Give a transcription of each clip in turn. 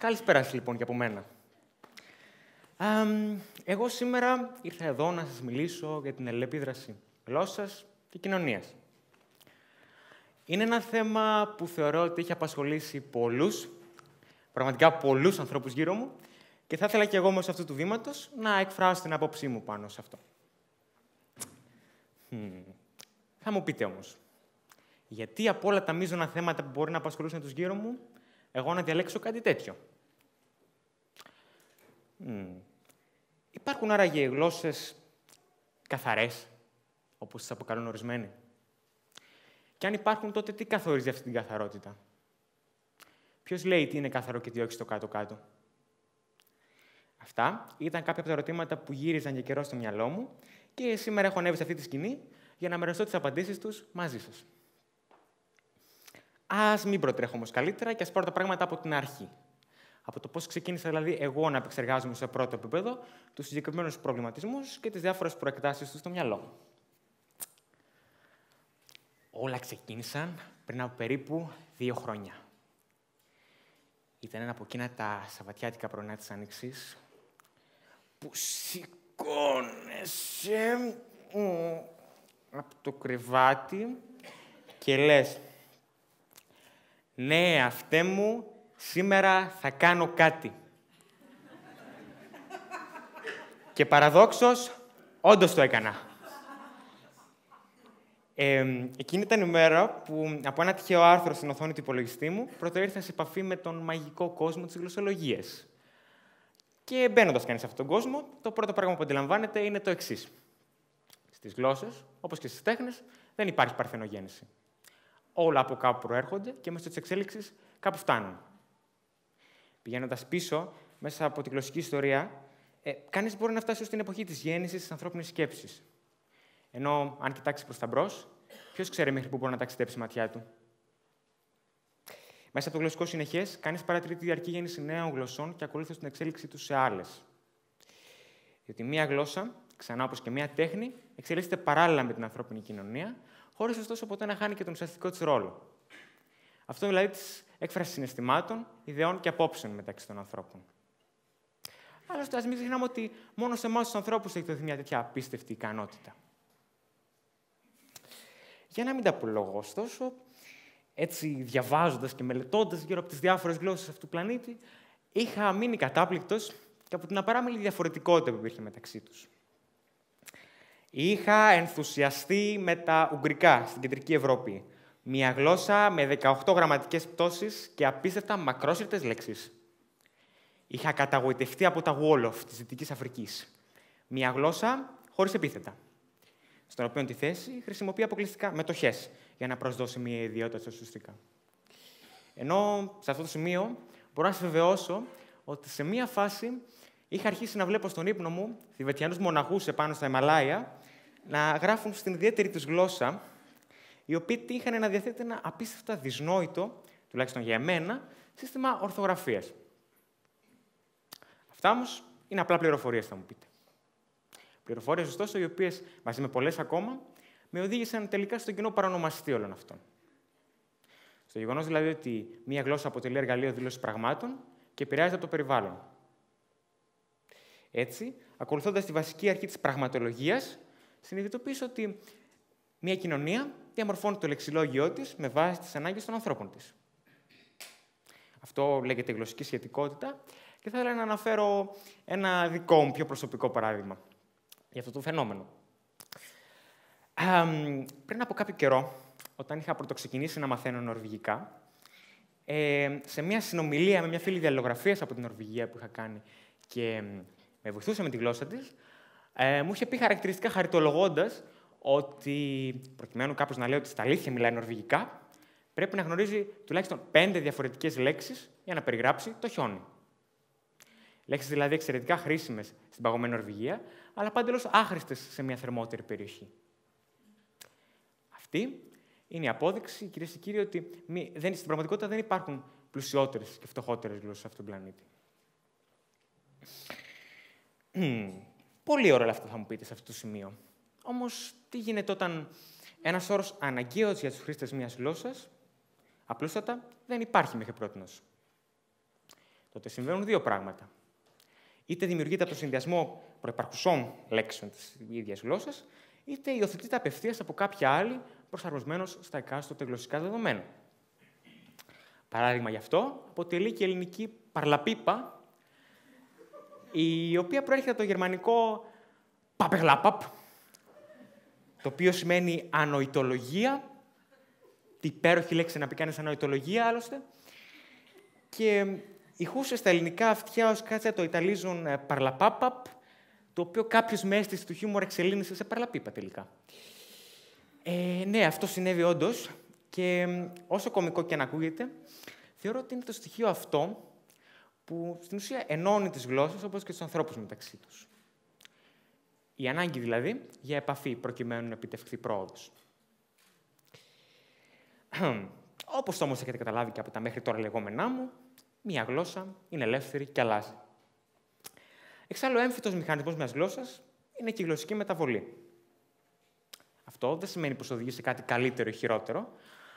Καλησπέρα σας, λοιπόν, και από μένα. Εγώ σήμερα ήρθα εδώ να σας μιλήσω για την αλληλεπίδραση γλώσσας και κοινωνίας. Είναι ένα θέμα που θεωρώ ότι έχει απασχολήσει πολλούς, πραγματικά πολλούς ανθρώπους γύρω μου, και θα ήθελα και εγώ μέσω αυτού του βήματος να εκφράσω την απόψή μου πάνω σε αυτό. Θα μου πείτε όμως, γιατί από όλα τα μείζωνα θέματα που μπορεί να απασχολούσαν τους γύρω μου, εγώ να διαλέξω κάτι τέτοιο? Υπάρχουν άραγε γλώσσες καθαρές, όπως τις αποκαλούν ορισμένοι? Και αν υπάρχουν, τότε τι καθορίζει αυτή την καθαρότητα? Ποιος λέει τι είναι καθαρό και τι όχι στο κάτω-κάτω? Αυτά ήταν κάποια από τα ερωτήματα που γύριζαν για καιρό στο μυαλό μου και σήμερα έχω ανέβει σε αυτή τη σκηνή για να μοιραστώ τις απαντήσεις τους μαζί σας. Ας μην προτρέχω όμως καλύτερα και ας πάρω τα πράγματα από την αρχή. Από το πώς ξεκίνησα δηλαδή εγώ να επεξεργάζομαι σε πρώτο επίπεδο τους συγκεκριμένους προβληματισμούς και τις διάφορες προεκτάσεις τους στο μυαλό μου. Όλα ξεκίνησαν πριν από περίπου 2 χρόνια. Ήταν ένα από εκείνα τα σαββατιάτικα πρωινά της Άνοιξης που σηκώνεσαι από το κρεβάτι και λες «Ναι, αυτέ μου, σήμερα θα κάνω κάτι». Και παραδόξως, όντως το έκανα. Εκείνη ήταν η μέρα που από ένα τυχαίο άρθρο στην οθόνη του υπολογιστή μου πρωτοήρθα σε επαφή με τον μαγικό κόσμο της γλωσσολογίας. Και μπαίνοντας κανείς σε αυτόν τον κόσμο, το πρώτο πράγμα που αντιλαμβάνεται είναι το εξής. Στις γλώσσες, όπως και στις τέχνες, δεν υπάρχει παρθενογέννηση. Όλα από κάπου προέρχονται και μέσω της εξέλιξης κάπου φτάνουν. Πηγαίνοντας πίσω, μέσα από τη γλωσσική ιστορία, κανείς μπορεί να φτάσει ως την εποχή της γέννησης της ανθρώπινης σκέψης. Ενώ, αν κοιτάξει προς τα μπρος, ποιος ξέρει μέχρι πού μπορεί να ταξιδέψει η ματιά του? Μέσα από το γλωσσικό συνεχές, κανείς παρατηρεί τη διαρκή γέννηση νέων γλωσσών και ακολούθως την εξέλιξή τους σε άλλες. Διότι μία γλώσσα, ξανά όπως και μία τέχνη, εξελίσσεται παράλληλα με την ανθρώπινη κοινωνία, χωρίς ωστόσο ποτέ να χάνει και τον ουσιαστικό της ρόλο. Αυτό δηλαδή της έκφρασης συναισθημάτων, ιδεών και απόψεων μεταξύ των ανθρώπων. Άλλωστε, ας μην ξεχνάμε ότι μόνο σε εμάς τους ανθρώπους έχει δοθεί μια τέτοια απίστευτη ικανότητα. Για να μην τα απολογώ, ωστόσο, έτσι διαβάζοντας και μελετώντας γύρω από τις διάφορες γλώσσες αυτού του πλανήτη, είχα μείνει κατάπληκτος και από την απαράμιλη διαφορετικότητα που υπήρχε μεταξύ τους. Είχα ενθουσιαστεί με τα Ουγγρικά στην Κεντρική Ευρώπη. Μια γλώσσα με 18 γραμματικές πτώσεις και απίστευτα μακρόσυρτες λέξεις. Είχα καταγοητευτεί από τα Wolof της Δυτικής Αφρικής. Μια γλώσσα χωρίς επίθετα, στον οποίο τη θέση χρησιμοποιεί αποκλειστικά μετοχές για να προσδώσει μια ιδιότητα στα ουσιαστικά. Ενώ σε αυτό το σημείο μπορώ να σας βεβαιώσω ότι σε μια φάση είχα αρχίσει να βλέπω στον ύπνο μου Θιβετιανούς μοναχούς επάνω στα Ιμαλάια να γράφουν στην ιδιαίτερη τους γλώσσα, οι οποίοι είχαν να διαθέτει ένα απίστευτα δυσνόητο, τουλάχιστον για εμένα, σύστημα ορθογραφίας. Αυτά όμως είναι απλά πληροφορίες, θα μου πείτε. Πληροφορίες, ωστόσο, οι οποίες, μαζί με πολλές ακόμα, με οδήγησαν τελικά στον κοινό παρονομαστή όλων αυτών. Στο γεγονός δηλαδή ότι μία γλώσσα αποτελεί εργαλείο δήλωσης πραγμάτων και επηρεάζεται από το περιβάλλον. Έτσι, ακολουθώντας τη βασική αρχή της πραγματολογίας, συνειδητοποίησα ότι μία κοινωνία διαμορφώνει το λεξιλόγιό της με βάση τις ανάγκες των ανθρώπων της. Αυτό λέγεται γλωσσική σχετικότητα και θα ήθελα να αναφέρω ένα δικό μου πιο προσωπικό παράδειγμα για αυτό το φαινόμενο. Πριν από κάποιο καιρό, όταν είχα πρωτοξεκινήσει να μαθαίνω νορβηγικά, σε μια συνομιλία με μια φίλη διαλληλογραφίας από την Νορβηγία που είχα κάνει και με βοηθούσε με τη γλώσσα της, μου είχε πει χαρακτηριστικά χαριτολογώντας ότι προκειμένου κάποιος να λέει ότι στα αλήθεια μιλάει νορβηγικά, πρέπει να γνωρίζει τουλάχιστον 5 διαφορετικές λέξεις για να περιγράψει το χιόνι. Λέξεις δηλαδή εξαιρετικά χρήσιμες στην παγωμένη Νορβηγία, αλλά παντελώς άχρηστες σε μια θερμότερη περιοχή. Αυτή είναι η απόδειξη, κυρίες και κύριοι, ότι στην πραγματικότητα δεν υπάρχουν πλουσιότερες και φτωχότερες γλώσσες σε αυτόν τον πλανήτη. Πολύ ωραία αυτά θα μου πείτε σε αυτό το σημείο. Όμως, τι γίνεται όταν ένας όρος αναγκαίος για τους χρήστες μιας γλώσσας, απλούστατα, δεν υπάρχει μέχρι πρότινος? τότε συμβαίνουν δύο πράγματα. Είτε δημιουργείται από το συνδυασμό προϋπαρχουσών λέξεων της ίδιας γλώσσας, είτε υιοθετείται απευθείας από κάποια άλλη, προσαρμοσμένος στα εκάστοτε γλωσσικά δεδομένα. Παράδειγμα γι' αυτό αποτελεί και η ελληνική παρλαπίπα, η οποία προέρχεται από το γερμανικό παπεγλάπαπ, το οποίο σημαίνει ανοητολογία, τι υπέροχη λέξη να πει κανείς ανοητολογία, άλλωστε, και ηχούσε στα ελληνικά αυτιά ως κάτι το ιταλίζουν παρλαπάπαπ, το οποίο κάποιος με αίσθηση του χιούμορ εξελίνησε σε παρλαπίπα τελικά. Ναι, αυτό συνέβη όντως και όσο κωμικό και αν ακούγεται, θεωρώ ότι είναι το στοιχείο αυτό που στην ουσία ενώνει τις γλώσσες όπως και τους ανθρώπους μεταξύ τους. Η ανάγκη δηλαδή για επαφή προκειμένου να επιτευχθεί πρόοδος. Όπως όμως έχετε καταλάβει και από τα μέχρι τώρα λεγόμενά μου, μία γλώσσα είναι ελεύθερη και αλλάζει. Εξάλλου, ο έμφυτος μηχανισμός μιας γλώσσας είναι και η γλωσσική μεταβολή. Αυτό δεν σημαίνει πως οδηγεί σε κάτι καλύτερο ή χειρότερο,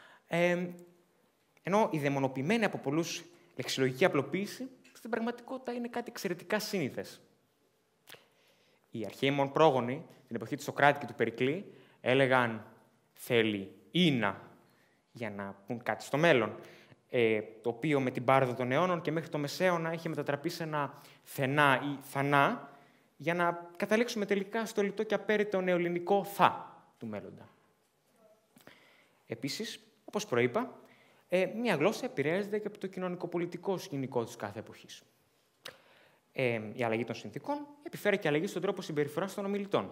ενώ η δαιμονοποιημένη από πολλούς λεξιλογική απλοποίηση στην πραγματικότητα είναι κάτι εξαιρετικά σύνηθες. Οι αρχαίοι μον πρόγονοι, την εποχή του Σωκράτη και του Περικλή, έλεγαν «θέλει ήνα» για να πούν κάτι στο μέλλον, το οποίο με την πάροδο των αιώνων και μέχρι το Μεσαίωνα είχε μετατραπεί σε ένα «θενά» ή «θανά», για να καταλήξουμε τελικά στο λιτό και απέριτο νεοελληνικό «θα» του μέλλοντα. Επίσης, όπως προείπα, μία γλώσσα επηρεάζεται και από το κοινωνικοπολιτικό σκηνικό της κάθε εποχής. Η αλλαγή των συνθήκων επιφέρει και αλλαγή στον τρόπο συμπεριφοράς των ομιλητών.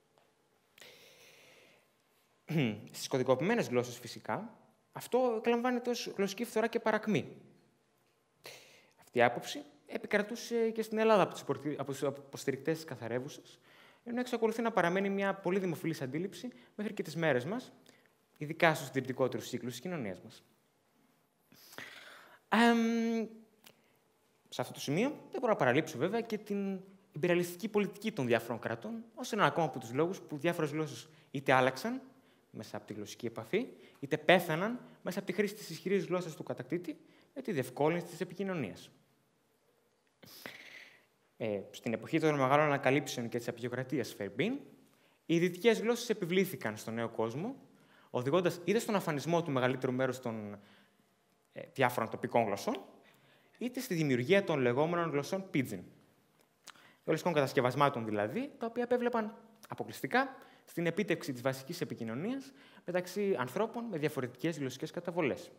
Στις κωδικοποιημένες γλώσσες, φυσικά, αυτό εκλαμβάνεται ως γλωσσική φθορά και παρακμή. Αυτή η άποψη επικρατούσε και στην Ελλάδα από τους υποστηρικτές της καθαρεύουσας, ενώ εξακολουθεί να παραμένει μια πολύ δημοφιλής αντίληψη μέχρι και τις μέρες μας, ειδικά στους συντηρητικότερους κύκλους της κοινωνίας μας. Σε αυτό το σημείο δεν μπορώ να παραλείψω βέβαια και την ιμπεριαλιστική πολιτική των διάφορων κρατών, ως έναν ακόμα από τους λόγους που διάφορες γλώσσες είτε άλλαξαν μέσα από τη γλωσσική επαφή, είτε πέθαναν μέσα από τη χρήση της ισχυρής γλώσσας του κατακτήτη με τη διευκόλυνση της επικοινωνίας. Στην εποχή των μεγάλων ανακαλύψεων και της απεικιοκρατίας Φερμπίν, οι δυτικές γλώσσες επιβλήθηκαν στον νέο κόσμο, οδηγώντας είτε στον αφανισμό του μεγαλύτερου μέρους των διάφορων τοπικών γλωσσών, είτε στη δημιουργία των λεγόμενων γλωσσών pidgin. Γλωσσικών κατασκευασμάτων δηλαδή, τα οποία επέβλεπαν αποκλειστικά στην επίτευξη της βασικής επικοινωνίας μεταξύ ανθρώπων με διαφορετικές γλωσσικές καταβολές.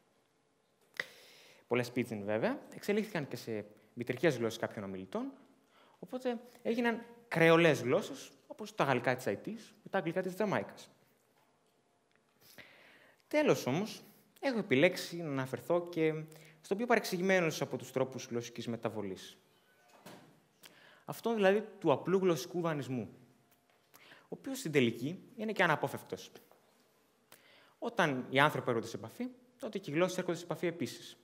Πολλές pidgin, βέβαια, εξελίχθηκαν και σε μητρικές γλώσσες κάποιων ομιλητών, οπότε έγιναν κρεολές γλώσσες, όπως τα γαλλικά της Αϊτής και τα αγγλικά της Τζαμάικας. Τέλος, όμως, έχω επιλέξει να αναφερθώ και στον πιο παρεξηγημένος από τους τρόπους γλωσσικής μεταβολής. Αυτό δηλαδή του απλού γλωσσικού δανεισμού, ο οποίος στην τελική είναι και αναπόφευκτος. Όταν οι άνθρωποι έρχονται σε επαφή, τότε και οι γλώσσες έρχονται σε επαφή επίσης.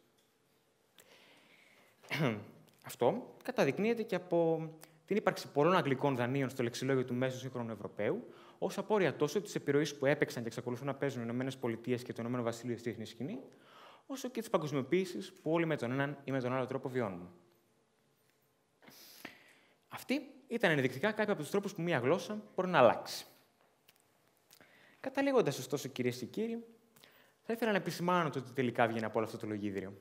Αυτό καταδεικνύεται και από την ύπαρξη πολλών αγγλικών δανείων στο λεξιλόγιο του μέσου σύγχρονου Ευρωπαίου, ως απόρρια τόσο της επιρροής που έπαιξαν και εξακολουθούν να παίζουν οι ΗΠΑ και το Ηνωμένο Βασίλειο στη διεθνή σκηνή, όσο και της παγκοσμιοποίησης που όλοι με τον έναν ή με τον άλλο τρόπο βιώνουμε. Αυτή ήταν ενδεικτικά κάποια από τους τρόπους που μία γλώσσα μπορεί να αλλάξει. Καταλήγοντας, ωστόσο, κυρίες και κύριοι, θα ήθελα να επισημάνω το ότι τελικά βγαίνει από όλο αυτό το λογίδριο.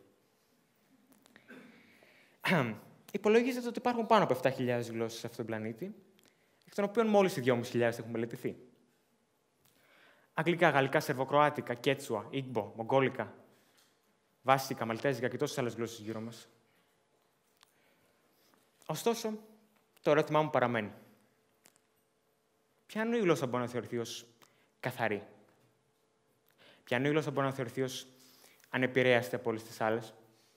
Υπολογίζεται ότι υπάρχουν πάνω από 7.000 γλώσσες σε αυτόν τον πλανήτη, εκ των οποίων μόλις οι 2.500 έχουν μελετηθεί. Αγγλικά, γαλλικά, σερβοκροάτικα, κέτσουα, ίγμπο, μογγόλικα, βάσικα, μαλτέζικα και τόσες άλλες γλώσσες γύρω μας. Ωστόσο, το ερώτημά μου παραμένει. Ποια η γλώσσα μπορεί να θεωρηθεί ως καθαρή? Ποια η γλώσσα μπορεί να θεωρηθεί ως ανεπηρέαστη από όλες τις άλλες?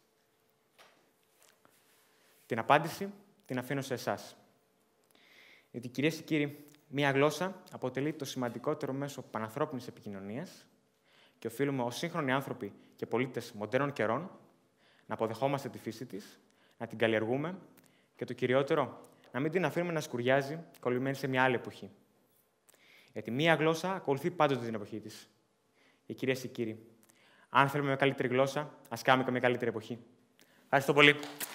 Την απάντηση την αφήνω σε εσάς. Γιατί, κυρίες και κύριοι, μία γλώσσα αποτελεί το σημαντικότερο μέσο πανανθρώπινης επικοινωνίας και οφείλουμε ως σύγχρονοι άνθρωποι και πολίτες μοντέρνων καιρών να αποδεχόμαστε τη φύση της, να την καλλιεργούμε και το κυριότερο, να μην την αφήνουμε να σκουριάζει κολλημένη σε μια άλλη εποχή. Γιατί μία γλώσσα ακολουθεί πάντοτε την εποχή της. Και, κυρίες και κύριοι, αν θέλουμε μια καλύτερη γλώσσα, ας κάνουμε και μια καλύτερη εποχή. Ευχαριστώ πολύ.